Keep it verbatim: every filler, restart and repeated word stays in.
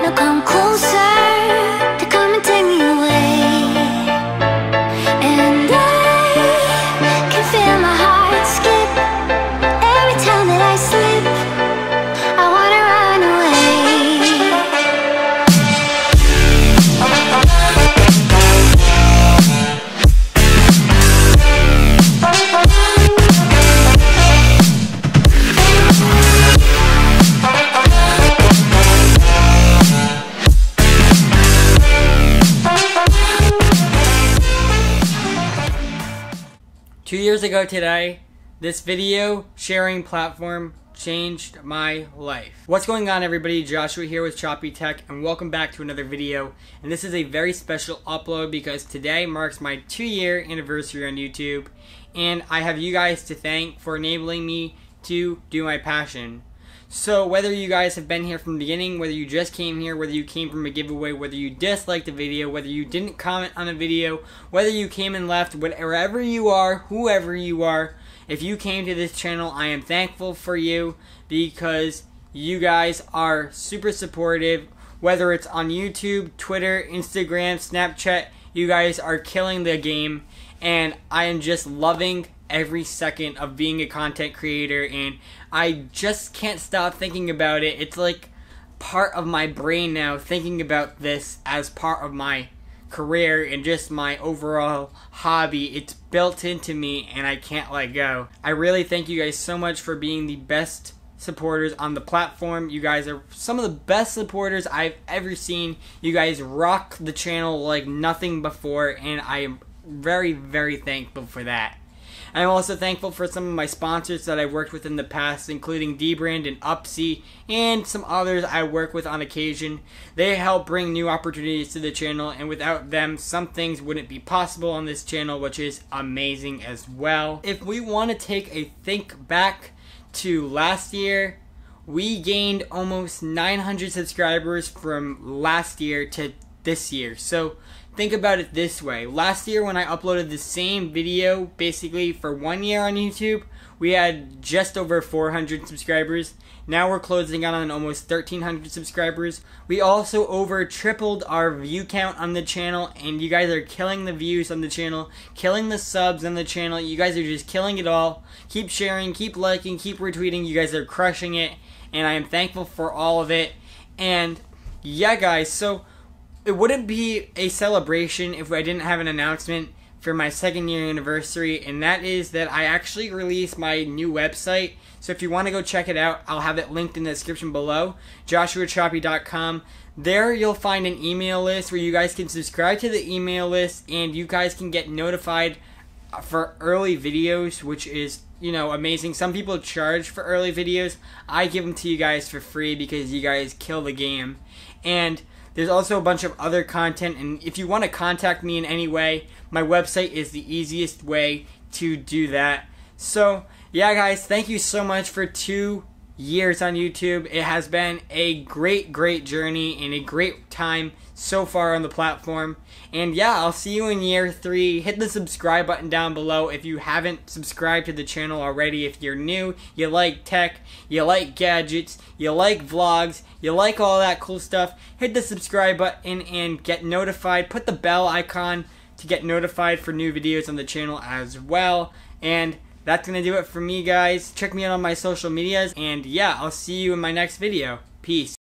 wanna come closer to come and take me away. And I can feel my heart skip every time that I slip. I wanna run away. Two years ago today, this video sharing platform changed my life. What's going on, everybody? Joshua here with Choppy Tech, and welcome back to another video. And this is a very special upload because today marks my two year anniversary on YouTube, and I have you guys to thank for enabling me to do my passion. So whether you guys have been here from the beginning, whether you just came here, whether you came from a giveaway, whether you disliked the video, whether you didn't comment on the video, whether you came and left, wherever you are, whoever you are, if you came to this channel, I am thankful for you because you guys are super supportive. Whether it's on YouTube, Twitter, Instagram, Snapchat, you guys are killing the game, and I am just loving every second of being a content creator, and I just can't stop thinking about it. It's like part of my brain now, thinking about this as part of my career and just my overall hobby. It's built into me and I can't let go. I really thank you guys so much for being the best supporters on the platform. You guys are some of the best supporters I've ever seen. You guys rock the channel like nothing before, and I am very, very thankful for that. I'm also thankful for some of my sponsors that I've worked with in the past, including dbrand and Upsy, and some others I work with on occasion. They help bring new opportunities to the channel, and without them, some things wouldn't be possible on this channel, which is amazing as well. If we want to take a think back to last year, we gained almost nine hundred subscribers from last year to this year. So think about it this way. Last year when I uploaded the same video basically for one year on YouTube, we had just over four hundred subscribers. Now we're closing out on almost thirteen hundred subscribers. We also over tripled our view count on the channel, and you guys are killing the views on the channel, killing the subs on the channel. You guys are just killing it all. Keep sharing, keep liking, keep retweeting. You guys are crushing it, and I am thankful for all of it. And yeah, guys, so it wouldn't be a celebration if I didn't have an announcement for my second year anniversary, and that is that I actually released my new website. So if you want to go check it out, I'll have it linked in the description below, joshua choppy dot com. There you'll find an email list where you guys can subscribe to the email list, and you guys can get notified for early videos, which is, you know, amazing. Some people charge for early videos. I give them to you guys for free because you guys kill the game. And there's also a bunch of other content, and if you want to contact me in any way, my website is the easiest way to do that. So, yeah, guys, thank you so much for two years on YouTube. It has been a great, great journey and a great time so far on the platform. And yeah, I'll see you in year three. Hit the subscribe button down below if you haven't subscribed to the channel already. If you're new, you like tech, you like gadgets, you like vlogs, you like all that cool stuff, hit the subscribe button and get notified. Put the bell icon to get notified for new videos on the channel as well. And that's going to do it for me, guys. Check me out on my social medias. And yeah, I'll see you in my next video. Peace.